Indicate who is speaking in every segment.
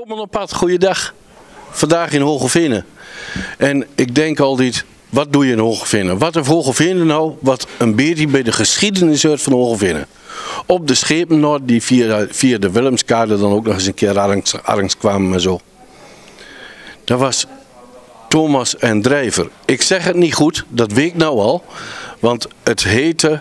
Speaker 1: Komen op pad, goeiedag. Vandaag in Hogeveen. En ik denk altijd, wat doe je in Hogeveen? Wat heeft Hogeveen nou wat een beetje bij de geschiedenis hoort van Hogeveen? Op de schepen nog, die via de Willemskade dan ook nog eens een keer arrangs kwamen en zo. Dat was Thomas en Drijver. Ik zeg het niet goed, dat weet ik nou al. Want het heette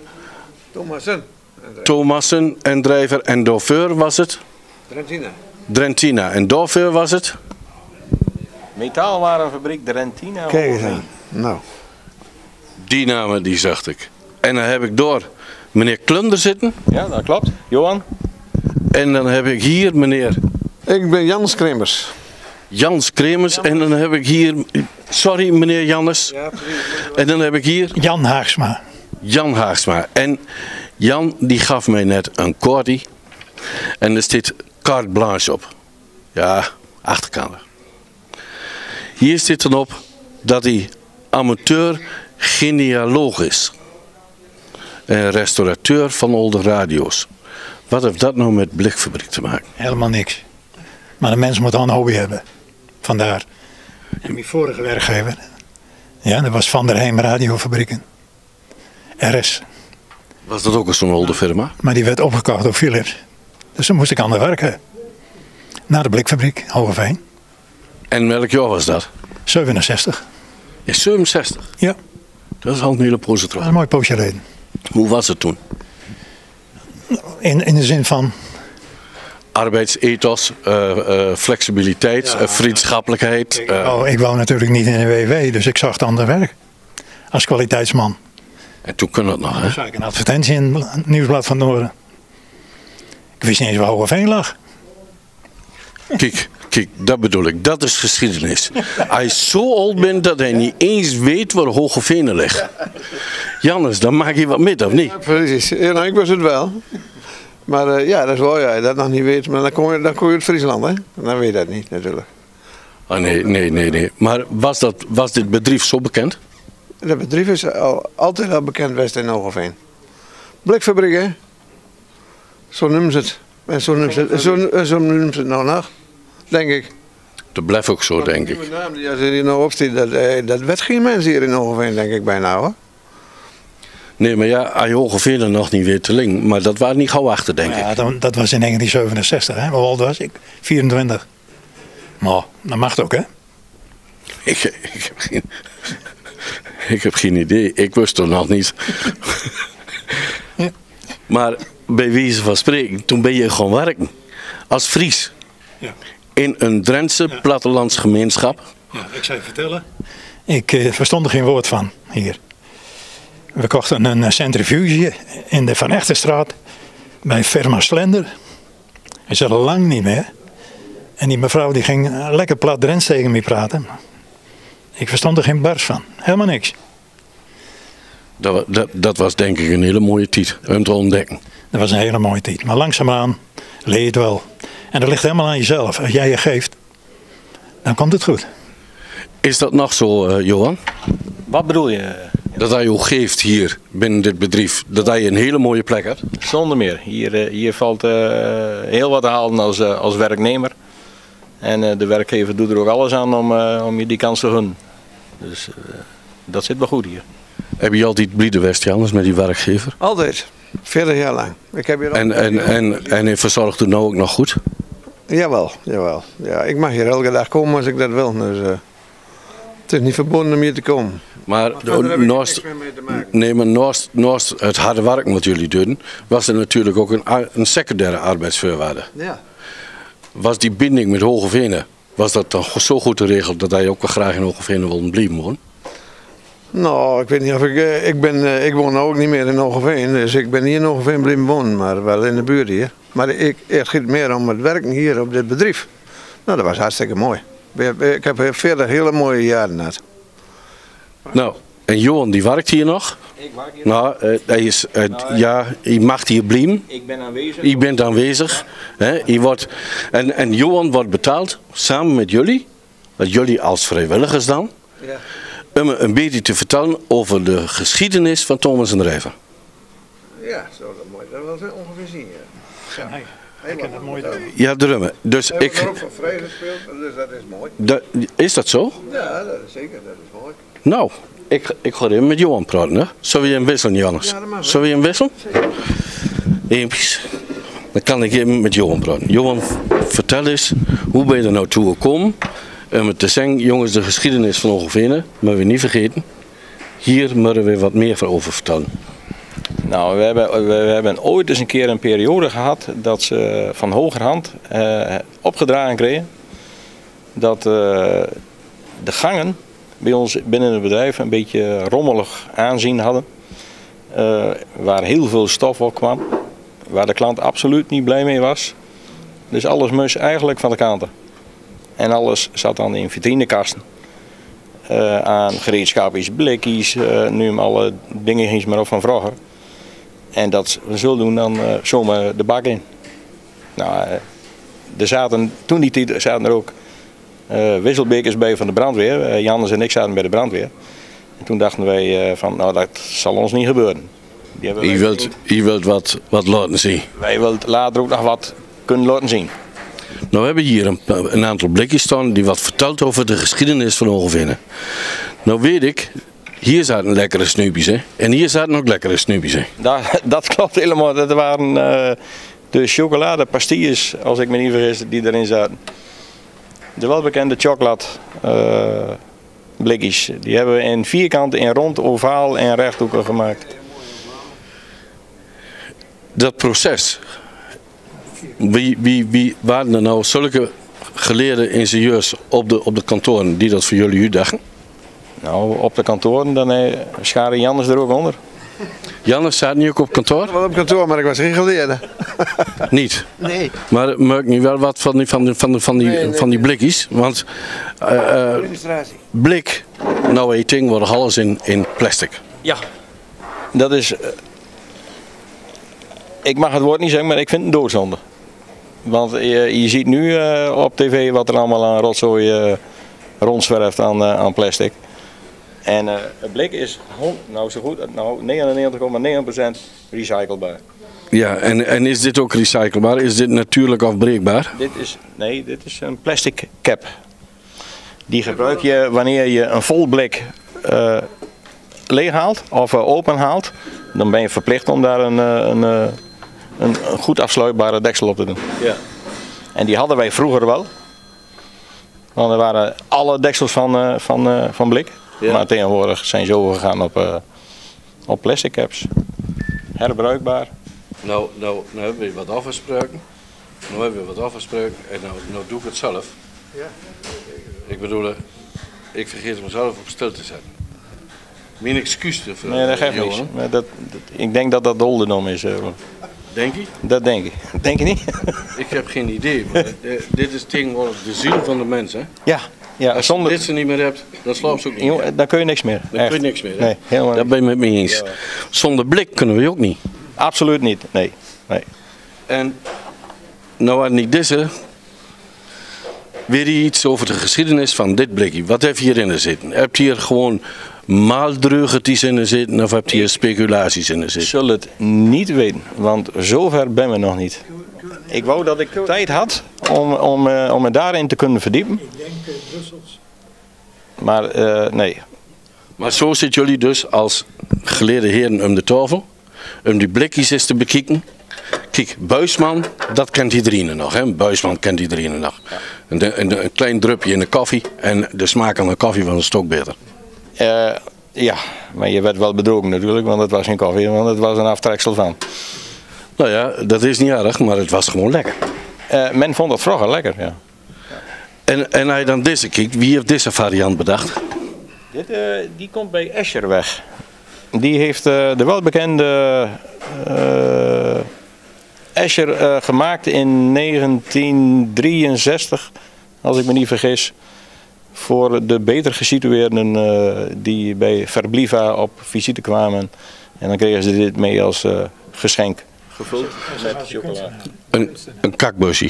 Speaker 1: Thomassen en Drijver. En Dauveur was het? Drentina. En Dauveur was het?
Speaker 2: Metaalwarenfabriek Drentina.
Speaker 3: Kijk eens aan. Nou.
Speaker 1: Die namen die zag ik. En dan heb ik door meneer Klunder zitten.
Speaker 2: Ja, dat klopt. Johan?
Speaker 1: En dan heb ik hier meneer
Speaker 3: Ik ben Jans Kremers.
Speaker 1: Jans Kremers. En dan heb ik hier, sorry meneer Jannes. En dan heb ik hier
Speaker 4: Jan Haagsma.
Speaker 1: Jan Haagsma. En Jan die gaf mij net een kortie. En er staat carte blanche op. Ja, achterkant. Hier zit dan op dat hij amateur genealoog is. En restaurateur van oude radio's. Wat heeft dat nou met Blikfabriek te maken?
Speaker 4: Helemaal niks. Maar de mens moet al een hobby hebben. Vandaar. En mijn vorige werkgever, ja, dat was Van der Heem Radiofabrieken. RS.
Speaker 1: Was dat ook eens zo'n oude firma?
Speaker 4: Maar die werd opgekocht door Philips. Dus dan moest ik aan de werken. Naar de Blikfabriek, Hogeveen.
Speaker 1: En welk jaar was dat?
Speaker 4: 67.
Speaker 1: Ja, 67.
Speaker 4: Ja,
Speaker 1: Dat is al een hele poos
Speaker 4: dat
Speaker 1: terug.
Speaker 4: is een mooi poosje geleden.
Speaker 1: Hoe was het toen?
Speaker 4: In de zin van,
Speaker 1: Arbeidsethos, flexibiliteit, vriendschappelijkheid.
Speaker 4: ik wou natuurlijk niet in de WW, dus ik zag dan de werk. Als kwaliteitsman.
Speaker 1: En toen kon het nog, hè?
Speaker 4: Dan zag ik een advertentie in het Nieuwsblad van Noorden. Ik wist niet eens waar Hogeveen lag.
Speaker 1: Kijk, dat bedoel ik. Dat is geschiedenis. Hij zo oud bent dat hij niet eens weet waar Hogeveen ligt. Jannes, dan maak je wat met, of niet?
Speaker 3: Ja, precies. Ja, nou, ik was het wel. Maar ja, dat is wel, ja, dat nog niet weet. Maar dan kom je uit Friesland, hè? Dan weet je dat niet, natuurlijk.
Speaker 1: Oh, nee. Maar was dit bedrijf zo bekend?
Speaker 3: Dat bedrijf is altijd al bekend geweest in Hogeveen. Blikfabriek, hè? Zo noemen ze het. En zo noemen ze het nou nog, denk ik.
Speaker 1: Dat blijft ook zo, denk ik.
Speaker 3: Die naam die als hier nou opstaat, dat werd geen mens hier in Hogeveen, denk ik bijna, hoor.
Speaker 1: Nee, maar ja, als je Hogeveen er nog niet weet te ling. Maar dat waren niet gauw achter, denk ik.
Speaker 4: Ja, dat was in 1967, hè? Hoe oud was ik? 24. Maar dat mag ook, hè?
Speaker 1: Ik heb geen idee. Ik wist het nog niet.
Speaker 4: Ja.
Speaker 1: Maar bij wijze van spreken, toen ben je gewoon werken. Als Fries.
Speaker 4: Ja.
Speaker 1: In een Drentse plattelandsgemeenschap.
Speaker 4: Ja, ik zou je vertellen. Ik verstond er geen woord van hier. We kochten een centrifuge in de Van Echterstraat bij firma Slender. Hij zat al lang niet meer. En die mevrouw die ging lekker plat Drents tegen me praten. Ik verstond er geen bars van. Helemaal niks.
Speaker 1: Dat was denk ik een hele mooie tijd om te ontdekken.
Speaker 4: Dat was een hele mooie tijd. Maar langzaamaan leer je het wel. En dat ligt helemaal aan jezelf. Als jij je geeft, dan komt het goed.
Speaker 1: Is dat nog zo, Johan?
Speaker 2: Wat bedoel je?
Speaker 1: Dat hij je geeft hier binnen dit bedrijf, dat hij een hele mooie plek had?
Speaker 2: Zonder meer. Hier valt heel wat te halen als werknemer. En de werkgever doet er ook alles aan om je die kans te gunnen. Dus dat zit wel goed hier.
Speaker 1: Heb je altijd blij geweest, Jannes, met die werkgever?
Speaker 3: Altijd. 40 jaar lang. Ik heb hier
Speaker 1: En hij verzorgt het nou ook nog goed?
Speaker 3: Jawel. Ja, ik mag hier elke dag komen als ik dat wil. Dus, het is niet verboden om hier te komen.
Speaker 1: Maar naast het harde werk wat jullie doen, was er natuurlijk ook een secundaire arbeidsvoorwaarde.
Speaker 3: Ja.
Speaker 1: Was die binding met Hogeveen, was dat dan zo goed geregeld dat hij ook wel graag in Hogeveen wilde blijven wonen?
Speaker 3: Nou, ik weet niet of ik woon nou ook niet meer in Hogeveen, dus ik ben hier in Hogeveen blijven wonen, maar wel in de buurt hier. Maar het gaat meer om het werken hier op dit bedrijf. Nou, dat was hartstikke mooi. Ik heb 40 hele mooie jaren gehad.
Speaker 1: Nou, en Johan die werkt hier nog?
Speaker 2: Ik werk hier.
Speaker 1: Nou, hij is, ja, je mag hier blijven.
Speaker 2: Ik ben aanwezig.
Speaker 1: Je bent aanwezig. Hè? Je wordt, en Johan wordt betaald samen met jullie, dat jullie als vrijwilligers dan,
Speaker 3: Ja.
Speaker 1: om een beetje te vertellen over de geschiedenis van Thomas en Drijver.
Speaker 3: Ja, zo dat mooi. Dat was ongeveer zien. Ja.
Speaker 4: Ik ken dat mooi doen.
Speaker 1: Ja, drummen. Dus
Speaker 3: Ik heb er ook van vrij gespeeld, dus dat is mooi.
Speaker 1: is dat zo?
Speaker 3: Ja, dat is zeker, dat is mooi.
Speaker 1: Nou, ik ga even met Johan praten. Hè? Zullen we hem wisselen, Jannes?
Speaker 3: Ja, dat mag wel.
Speaker 1: Zullen we hem wisselen? Eempjes. Dan kan ik even met Johan praten. Johan, vertel eens, hoe ben je er nou toe gekomen? Om het te zeggen, jongens, de geschiedenis van Hoogeveen, maar we niet vergeten. Hier moeten we wat meer over vertellen.
Speaker 2: Nou, we hebben ooit eens een keer een periode gehad dat ze van hogerhand opgedragen kregen dat de gangen bij ons binnen het bedrijf een beetje rommelig aanzien hadden. Waar heel veel stof op kwam, waar de klant absoluut niet blij mee was. Dus alles moest eigenlijk van de kanten. En alles zat dan in vitrinekasten. Aan gereedschapjes, blikjes, nu alle dingen ging maar op van vroeger. En dat we zullen doen dan zomaar de bak in. Nou, toen die tijd zaten er ook wisselbekers bij van de brandweer. Jannes en ik zaten bij de brandweer. En toen dachten wij van, nou dat zal ons niet gebeuren.
Speaker 1: Je wilt wat laten zien.
Speaker 2: Wij willen later ook nog wat kunnen laten zien.
Speaker 1: Nou, we hebben hier een aantal blikjes staan die wat vertelt over de geschiedenis van Hoogeveen. Nou weet ik, hier zaten lekkere snoepjes, hè? En hier zaten ook lekkere snoepjes, hè?
Speaker 2: Dat klopt helemaal. Dat waren de chocoladepastilles, als ik me niet vergis, die erin zaten. De welbekende chocolade blikjes. Die hebben we in vierkant, in rond, ovaal en rechthoeken gemaakt.
Speaker 1: Dat proces. Wie waren er nou zulke geleerde ingenieurs op de kantoren die dat voor jullie uitdachten?
Speaker 2: Nou, op de kantoren, dan scharen Jannes er ook onder.
Speaker 1: Jannes zat niet ook op kantoor?
Speaker 3: Wel op kantoor, maar ik was geen geleerde.
Speaker 1: Niet?
Speaker 3: Nee.
Speaker 1: Maar maak niet wel wat van die blikjes? Want blik, nou eet ding, wordt alles in plastic.
Speaker 2: Ja. Dat is... ik mag het woord niet zeggen, maar ik vind het een doodzonde. Want je ziet nu op tv wat er allemaal aan rotzooi rondzwerft aan plastic. En het blik is nou zo goed, nou 99,9% recyclebaar.
Speaker 1: Ja, en is dit ook recyclebaar? Is dit natuurlijk afbreekbaar?
Speaker 2: Dit is een plastic cap. Die gebruik je wanneer je een vol blik leeg haalt of open haalt. Dan ben je verplicht om daar een goed afsluitbare deksel op te doen.
Speaker 1: Ja.
Speaker 2: En die hadden wij vroeger wel. Want er waren alle deksels van blik. Ja. Maar tegenwoordig zijn ze overgegaan op plastic caps. Herbruikbaar.
Speaker 1: Nou hebben we wat afgesproken. En nou doe ik het zelf.
Speaker 3: Ja.
Speaker 1: Ik bedoel, ik vergeet mezelf op stil te zetten. Mijn excuus ervoor.
Speaker 2: Nee, dat geeft niks. Ik denk dat dat de olderdom is.
Speaker 1: Denk je?
Speaker 2: Dat denk ik. Denk je niet?
Speaker 1: Ik heb geen idee. Maar dit is tegenwoordig de ziel van de mens, hè?
Speaker 2: Ja.
Speaker 1: Als je dit ze niet meer hebt, dan slaapt ze ook niet meer.
Speaker 2: Dan kun je niks meer.
Speaker 1: Dan kun je niks meer. Hè?
Speaker 2: Nee, helemaal
Speaker 1: Daar ben je met me eens. Ja. Zonder blik kunnen we ook niet.
Speaker 2: Absoluut niet, nee.
Speaker 1: En nou had niet deze. Weet je iets over de geschiedenis van dit blikje? Wat heb je hierin zitten? Heb je hier gewoon maaldreugertjes in zitten of heb je hier speculaties in zitten?
Speaker 2: Ik zal het niet weten, want zover ben we nog niet. Ik wou dat ik tijd had om me daarin te kunnen verdiepen.
Speaker 4: Ik denk Brussels.
Speaker 2: Maar nee.
Speaker 1: Maar zo zitten jullie dus als geleerde heren om de tafel, om die blikjes eens te bekijken. Kijk, Buisman, dat kent iedereen nog. Hè? Buisman kent iedereen nog. Ja. Een klein drupje in de koffie en de smaak aan de koffie was een stuk beter.
Speaker 2: Ja, maar je werd wel bedrogen natuurlijk, want het was geen koffie, want het was een aftreksel van.
Speaker 1: Nou ja, dat is niet erg, maar het was gewoon lekker.
Speaker 2: Men vond het vroeger lekker, ja.
Speaker 1: En als je dan deze kijkt, wie heeft deze variant bedacht?
Speaker 2: Die komt bij Escher weg. Die heeft de welbekende Escher gemaakt in 1963, als ik me niet vergis. Voor de beter gesitueerden die bij Verbliva op visite kwamen. En dan kregen ze dit mee als geschenk. Gevuld met chocola.
Speaker 1: Een kakbusje.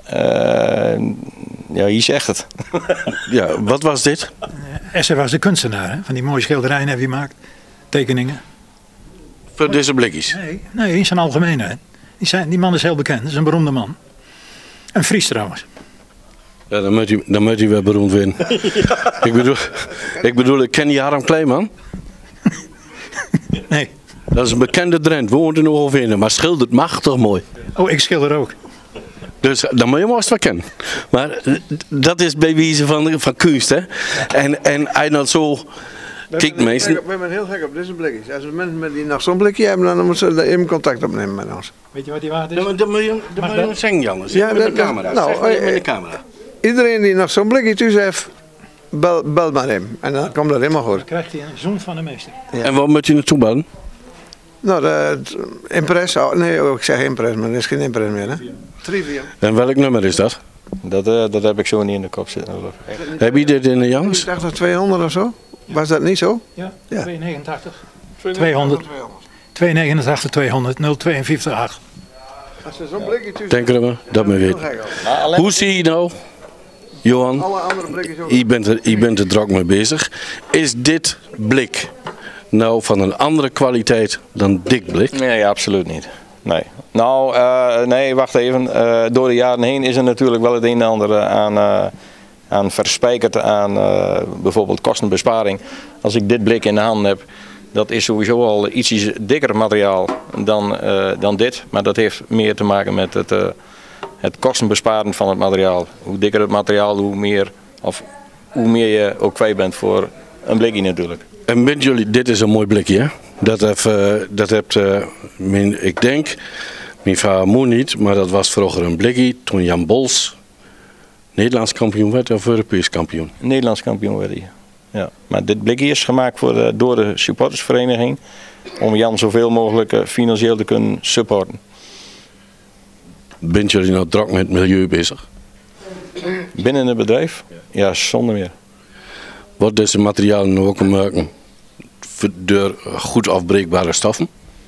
Speaker 2: Ja, hier zegt het.
Speaker 1: Ja, wat was dit?
Speaker 4: Escher was de kunstenaar, hè? Van die mooie schilderijen heb je gemaakt. Tekeningen.
Speaker 1: Voor deze blikjes?
Speaker 4: Nee, in zijn algemeenheid. Die man is heel bekend, dat is een beroemde man. Een Fries trouwens.
Speaker 1: Ja, dan moet hij wel beroemd winnen. Ik bedoel, ik ken die Harm Kleeman.
Speaker 4: Nee.
Speaker 1: Dat is een bekende Drent, woont in Hogeveen, maar schildert machtig mooi.
Speaker 4: Oh, ik schilder ook.
Speaker 1: Dus dan moet je maar eens wat kennen. Maar dat is bij wijze van kunst, hè. En hij dan zo... Kijk, meestal...
Speaker 3: We zijn heel gek op deze blikjes. Als mensen die nog zo'n blikje hebben, dan moeten ze even contact opnemen met ons.
Speaker 4: Weet je wat die waard is?
Speaker 1: Dan moet je zeggen, Jan.
Speaker 3: Ja,
Speaker 1: met de camera.
Speaker 3: nou,
Speaker 1: Met de camera.
Speaker 3: Iedereen die nog zo'n blikje thuis heeft, bel maar hem. En dan komt dat helemaal goed.
Speaker 4: Dan krijgt hij een zoen van de meester.
Speaker 3: Ja.
Speaker 1: En wat moet je naartoe bellen?
Speaker 3: Nou, de Impress. Oh, nee, ik zeg Impress, maar er is geen Impress meer, hè? Trivium.
Speaker 1: En welk nummer is dat?
Speaker 2: Dat heb ik zo niet in de kop zitten.
Speaker 1: Heb je dit in de Jans?
Speaker 3: Ik dacht dat 200 of zo. Was dat niet zo?
Speaker 4: Ja,
Speaker 3: Ja.
Speaker 4: 289. 200. 289, 200, 052, 8.
Speaker 3: Als je zo'n blikje thuis
Speaker 1: Denk er maar, dat me weet. Hoe zie je nou, Johan,
Speaker 3: Alle andere blikjes ook.
Speaker 1: je bent er druk mee bezig. Is dit blik nou van een andere kwaliteit dan dik blik?
Speaker 2: Nee, absoluut niet. Nee. Nou, nee, wacht even. Door de jaren heen is er natuurlijk wel het een en ander aan verspijkerd aan bijvoorbeeld kostenbesparing. Als ik dit blik in de hand heb, dat is sowieso al iets dikker materiaal dan dit. Maar dat heeft meer te maken met het kostenbesparen van het materiaal. Hoe dikker het materiaal, hoe meer je ook kwijt bent voor een blikje natuurlijk.
Speaker 1: En bent jullie, dit is een mooi blikje, hè? Dat hebt, ik denk, mijn vader moe niet, maar dat was vroeger een blikje toen Jan Bols Nederlands kampioen werd of Europees kampioen.
Speaker 2: Nederlands kampioen werd hij. Ja. Maar dit blikje is gemaakt door de supportersvereniging om Jan zoveel mogelijk financieel te kunnen supporten.
Speaker 1: Bent jullie nou druk met het milieu bezig?
Speaker 2: Binnen het bedrijf? Ja, zonder meer.
Speaker 1: Wordt deze materialen nou ook maken door goed afbreekbare stoffen?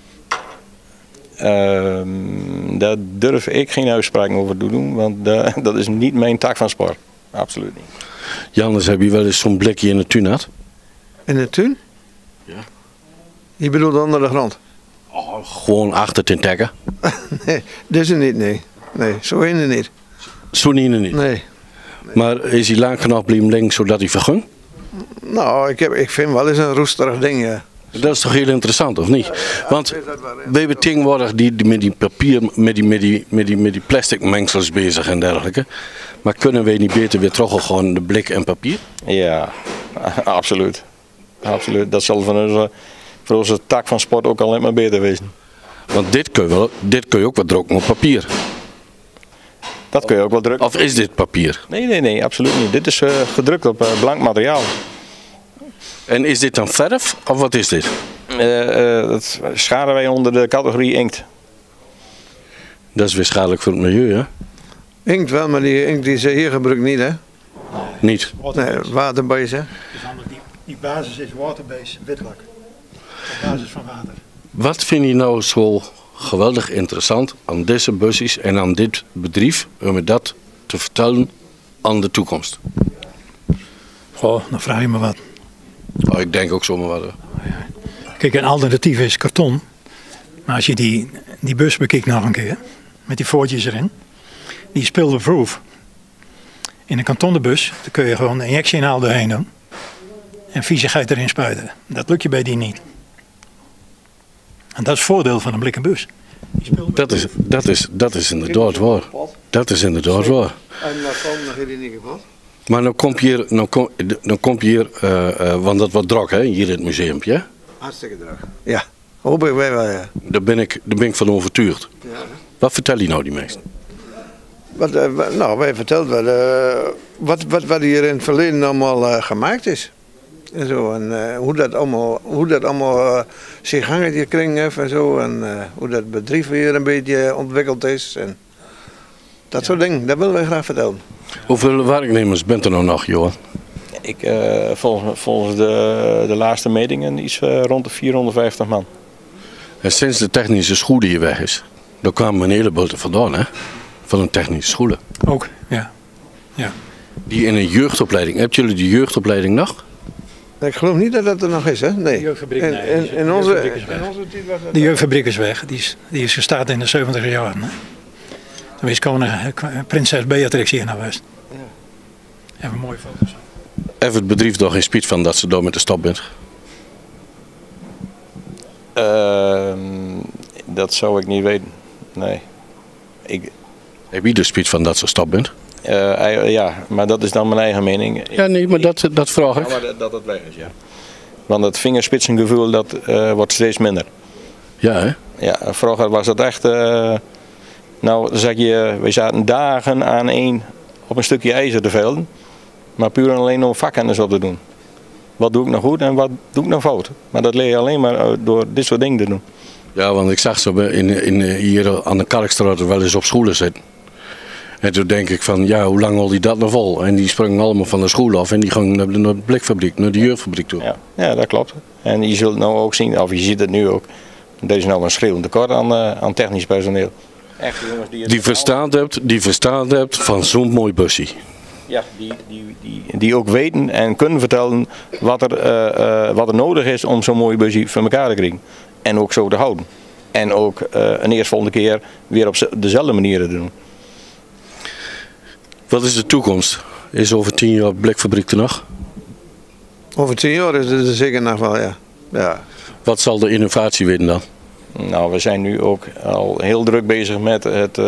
Speaker 2: Daar durf ik geen uitspraken over te doen, want dat is niet mijn tak van sport. Absoluut niet.
Speaker 1: Jannes, heb je wel eens zo'n blikje in de tuin gehad?
Speaker 3: In de tuin?
Speaker 1: Ja.
Speaker 3: Je bedoelt onder de grond?
Speaker 1: Oh, gewoon achter ten tekken.
Speaker 3: Nee, deze niet, nee. Nee, zo in er niet.
Speaker 1: Zo niet.
Speaker 3: Nee.
Speaker 1: Maar is hij lang genoeg blijven liggen zodat hij vergun?
Speaker 3: Nou, ik vind wel eens een roesterig ding, ja.
Speaker 1: Dat is toch heel interessant, of niet? Want we hebben tegenwoordig die met die papier, met die plastic mengsels bezig en dergelijke. Maar kunnen we niet beter weer terug gewoon de blik en papier?
Speaker 2: Ja, absoluut. Absoluut. Dat zal voor onze tak van sport ook alleen maar beter wezen.
Speaker 1: Want dit kun je ook wat drukken op papier.
Speaker 2: Dat kun je ook wel drukken.
Speaker 1: Of is dit papier?
Speaker 2: Nee, absoluut niet. Dit is gedrukt op blank materiaal.
Speaker 1: En is dit dan verf of wat is dit?
Speaker 2: Dat scharen wij onder de categorie inkt.
Speaker 1: Dat is weer schadelijk voor het milieu, hè?
Speaker 3: Inkt wel, maar die inkt die ze hier gebruikt niet, hè?
Speaker 1: Niet.
Speaker 3: Nee, waterbase, hè?
Speaker 4: Die basis is waterbase witlak. Op basis van water.
Speaker 1: Wat vind je nou zo geweldig interessant aan deze busjes en aan dit bedrijf om dat te vertellen aan de toekomst?
Speaker 4: Goh, dan vraag je me wat.
Speaker 1: Oh, ik denk ook zomaar wat.
Speaker 4: Kijk, een alternatief is karton. Maar als je die bus bekijkt nog een keer, met die voortjes erin, die is spilderproof. In een kartonnen bus, dan kun je gewoon een injectienaal doorheen doen en viezigheid erin spuiten. Dat lukt je bij die niet. En dat is het voordeel van een blikken bus. Dat is inderdaad waar. Dat is inderdaad waar.
Speaker 3: En dat komt nog helemaal niet kapot.
Speaker 1: Maar dan kom je hier, want dat wordt druk hè, hier in het museumpje.
Speaker 3: Hartstikke druk. Ja, hoop ik wij wel, ja.
Speaker 1: Daar ben ik van overtuigd.
Speaker 3: Ja.
Speaker 1: Wat vertel je nou die mensen?
Speaker 3: Nou, wij vertellen wel wat hier in het verleden allemaal gemaakt is. En zo, en hoe dat allemaal zich gangetje gekregen heeft en zo. En hoe dat bedrijf weer een beetje ontwikkeld is. En dat soort dingen, dat willen wij graag vertellen.
Speaker 1: Hoeveel werknemers bent er nou nog, Johan?
Speaker 2: Ik, volgens de laatste metingen iets rond de 450 man.
Speaker 1: En sinds de technische school hier weg is, daar kwamen een heleboel te vandaan, hè? Van een technische scholen.
Speaker 4: Ook, ja.
Speaker 1: Die in een jeugdopleiding. Hebben jullie die jeugdopleiding nog?
Speaker 3: Ik geloof niet dat dat er nog is, hè? Nee.
Speaker 4: De jeugdfabriek, nee.
Speaker 3: In onze tijd was dat...
Speaker 4: De jeugdfabriek is weg. Die is gestart in de 70 jaren. Hè? Toen is prinses Beatrix hier naar West. Ja. Even mooie foto's.
Speaker 1: Heeft het bedrijf toch geen spijt van dat ze door met de stap bent?
Speaker 2: Dat zou ik niet weten. Nee.
Speaker 1: Heb je er spijt van dat ze stap bent?
Speaker 2: Ja, maar dat is dan mijn eigen mening.
Speaker 1: Ja, nee, maar dat vraag ik.
Speaker 2: Ja, maar dat het weg is, ja. Want het vingerspitsengevoel dat wordt steeds minder.
Speaker 1: Ja, hè?
Speaker 2: Ja, vroeger was het echt. Nou, dan zeg je, we zaten dagen aan één op een stukje ijzer te velden. Maar puur en alleen om vakkennis op te doen. Wat doe ik nou goed en wat doe ik nou fout? Maar dat leer je alleen maar door dit soort dingen te doen.
Speaker 1: Ja, want ik zag ze hier aan de Kalkstraat wel eens op scholen zitten. En toen denk ik van, ja, hoe lang houdt die dat nog vol? En die sprongen allemaal van de school af en die gingen naar de blikfabriek, naar de jeugdfabriek toe.
Speaker 2: Ja, dat klopt. En je zult nou ook zien, of je ziet het nu ook, er is nou een schreeuwend tekort aan technisch personeel. Echte jongens
Speaker 1: Die verstaan hebt van zo'n mooi busje.
Speaker 2: Ja, die ook weten en kunnen vertellen wat er nodig is om zo'n mooi busje voor elkaar te krijgen. En ook zo te houden. En ook een eerstvolgende keer weer op dezelfde manier te doen.
Speaker 1: Wat is de toekomst? Is over 10 jaar blikfabriek er nog?
Speaker 3: Over 10 jaar is het er zeker nog wel, ja. Ja.
Speaker 1: Wat zal de innovatie worden dan?
Speaker 2: Nou, we zijn nu ook al heel druk bezig met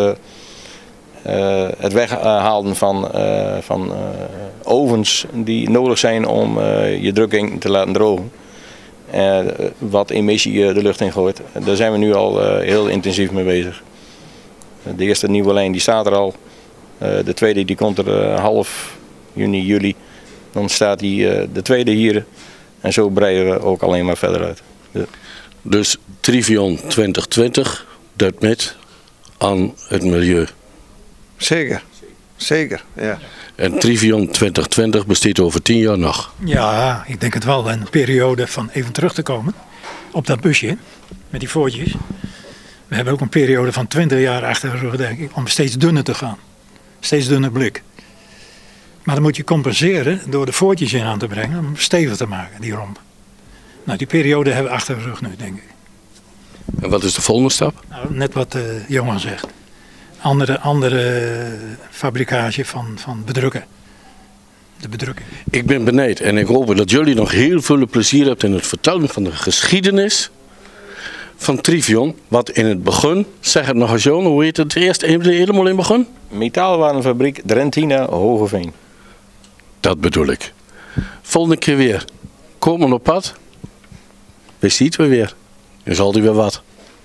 Speaker 2: het weghalen van ovens die nodig zijn om je drukking te laten drogen. Wat emissie de lucht in gooit. Daar zijn we nu al heel intensief mee bezig. De eerste nieuwe lijn die staat er al. De tweede die komt er half juni, juli. Dan staat de tweede hier. En zo breiden we ook alleen maar verder uit.
Speaker 1: Dus Trivion 2020 doet met aan het milieu.
Speaker 3: Zeker. Zeker, ja.
Speaker 1: En Trivion 2020 bestaat over 10 jaar nog.
Speaker 4: Ja, ik denk het wel. Een periode van even terug te komen op dat busje met die voortjes. We hebben ook een periode van 20 jaar achter de rug, denk ik, om steeds dunner te gaan. Steeds dunner blik. Maar dan moet je compenseren door de voortjes in aan te brengen om stevig te maken, die romp. Nou, die periode hebben we achter de rug nu, denk ik.
Speaker 1: En wat is de volgende stap?
Speaker 4: Nou, net wat Johan zegt. Andere fabricage van bedrukken. De bedrukking.
Speaker 1: Ik ben benieuwd en ik hoop dat jullie nog heel veel plezier hebben in het vertellen van de geschiedenis van Trivion. Wat in het begin, zeg het nog eens Johan, hoe heet het eerst helemaal in het begin?
Speaker 2: Metaalwarenfabriek Drentina Hogeveen.
Speaker 1: Dat bedoel ik. Volgende keer weer. Komen op pad. We zien het weer. Dan zal die weer wat.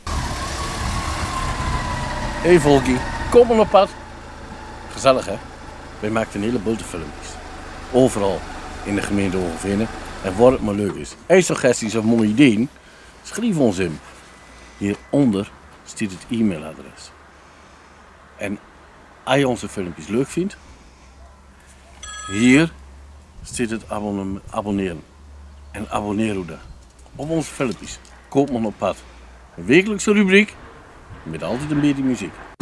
Speaker 1: Hey Volkie, kom op pad. Gezellig hè? Wij maken een heleboel filmpjes. Overal in de gemeente Hogeveen. En waar het maar leuk is. Heb je suggesties of mooie ideeën? Schrijf ons in. Hieronder staat het e-mailadres. En als je onze filmpjes leuk vindt, hier staat het abonneren. En abonneer u daar op onze filmpjes. Koopman op pad. Een wekelijkse rubriek met altijd een beetje muziek.